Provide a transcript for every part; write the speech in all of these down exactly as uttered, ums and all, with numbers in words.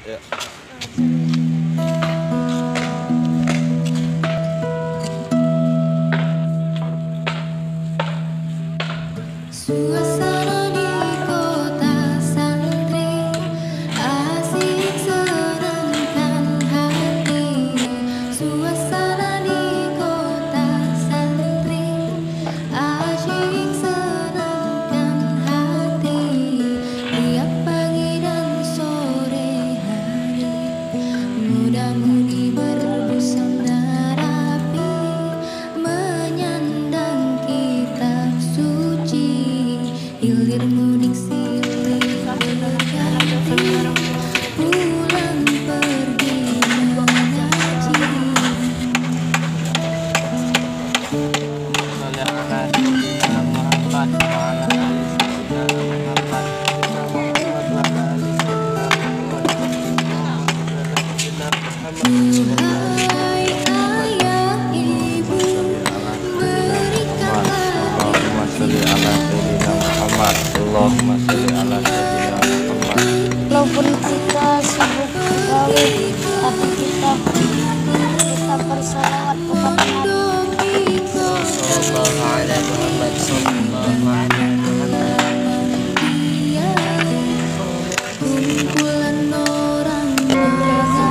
Ya. Suasana di kota santri asik senangkan hati. Suasana di kota santri asik senangkan hati. Tiap pagi dan sore hari muda-mudi berbusana rapi menyandang kitab suci. Hilir mudik silih berganti, pulang pergi mengaji. Duhai ayah ibu, berikanlah Allahumma sholli ala sayyidina Muhammad. Allahumma sholli ala sayyidina Muhammad. Walaupun kita sibuk gawe, tapi kita kita bersalawat kepada Nabi. Sallallahu alaihi Muhammad. Sallallahu alaihi Muhammad. kumpulan orang mengaji.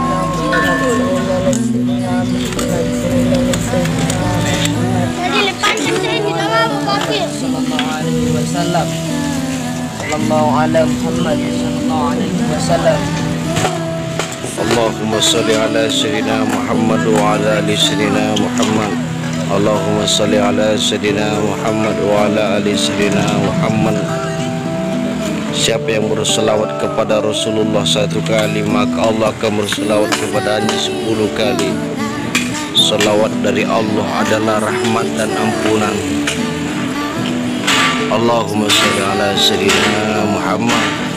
Jadi lepas ini kita mau kopi. Sallallahu alaihi wasallam. Sallallahu ala Muhammad sallallahu alaihi wasallam. Allahumma sholli ala sayyidina Muhammad wa ala ali sayyidina Muhammad. Allahumma sholli ala sayyidina Muhammad wa ala ali sayyidina Muhammad. Siapa yang berselawat kepada Rasulullah satu kali, maka Allah akan berselawat kepadanya sepuluh kali. Selawat dari Allah adalah rahmat dan ampunan. Allahumma sholli ala sayyidina Muhammad.